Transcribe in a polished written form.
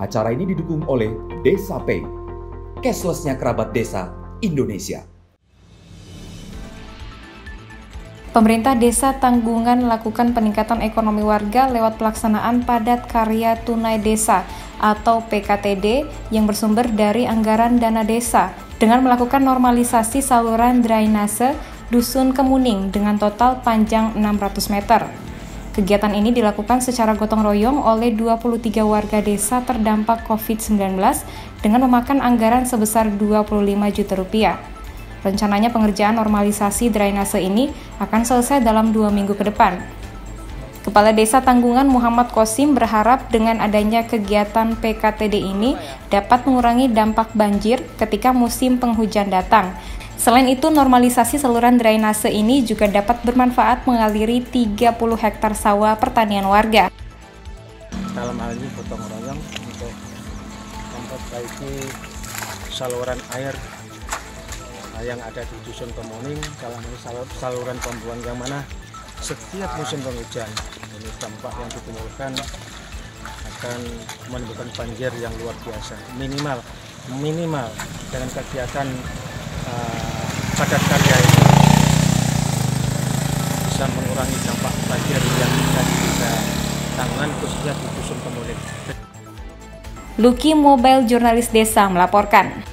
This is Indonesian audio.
Acara ini didukung oleh Desa Pay, cashless-nya kerabat desa Indonesia. Pemerintah Desa Tanggungan melakukan peningkatan ekonomi warga lewat pelaksanaan padat karya tunai desa atau PKTD yang bersumber dari anggaran dana desa dengan melakukan normalisasi saluran drainase Dusun Kemuning dengan total panjang 600 meter. Kegiatan ini dilakukan secara gotong royong oleh 23 warga desa terdampak COVID-19 dengan memakan anggaran sebesar 25 juta rupiah. Rencananya pengerjaan normalisasi drainase ini akan selesai dalam 2 minggu ke depan. Kepala Desa Tanggungan Muhammad Kosim berharap dengan adanya kegiatan PKTD ini dapat mengurangi dampak banjir ketika musim penghujan datang. Selain itu, normalisasi saluran drainase ini juga dapat bermanfaat mengaliri 30 hektar sawah pertanian warga. Dalam hal ini gotong royong untuk memperbaiki saluran air yang ada di Dusun Kemuning, dalam ini saluran pembuangan yang mana setiap musim penghujan ini dampak yang ditimbulkan akan menimbulkan banjir yang luar biasa. Minimal dengan kegiatan padat karya ini bisa mengurangi dampak banjir yang ada di Desa Tanggungan khususnya di Dusun Kemuning. Luki Mobile Jurnalis Desa melaporkan.